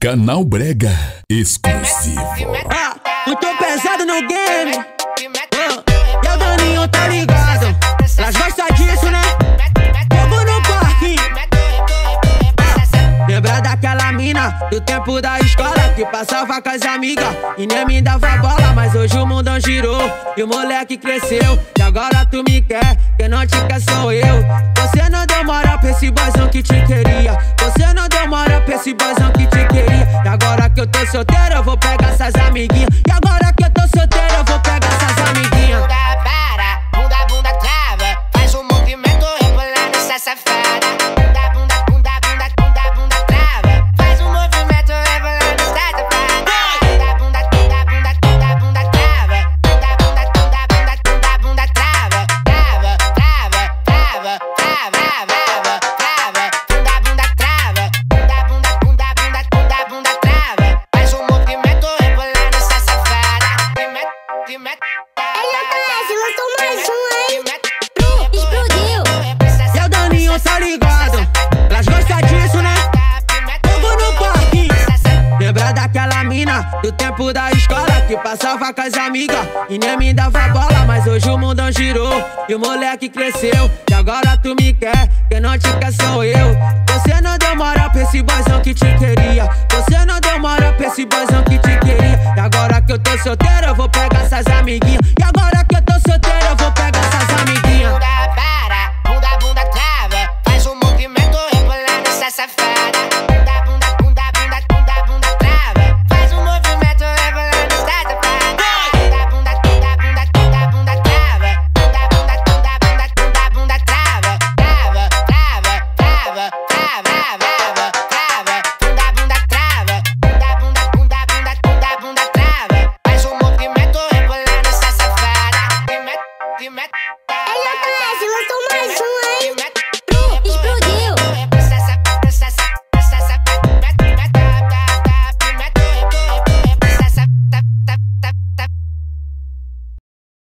Canal Brega exclusivo. Muito pesado no game. E o Daninho tá ligado. Elas gostam disso, né? Fogo no parquinho. Lembra daquela mina do tempo da escola que passava com as amigas e nem me dava bola, mas hoje o mundão girou e o moleque cresceu. E agora tu me quer, quem não te quer sou eu. Você não deu moral pra esse boyzão que te queria. Você não deu moral pra esse boyzão que te queria. E agora que eu tô solteiro eu vou pegar essas amiguinhas. E agora que eu tô solteiro eu vou pegar essas amiguinhas. Bunda para, bunda trava. Faz um movimento rebolando essa safada. Bunda trava. Faz um movimento rebolando essa safada. Bunda trava. Bunda trava. Faz um movimento rebolando essa safada. Lançou mais um, hein? Explodiu. E o Daninho tá ligado. Elas gostam disso, né? Fogo no parquinho. Lembra daquela mina do tempo da escola que passava com as amigas e nem me dava bola, mas hoje o mundão girou e o moleque cresceu. E agora tu me quer, quem não te quer sou eu. Você não deu moral pra esse boyzão que te queria. Você não deu moral pra esse boyzão que te queria. E agora que eu tô solteiro eu vou pegar essas amiguinhas.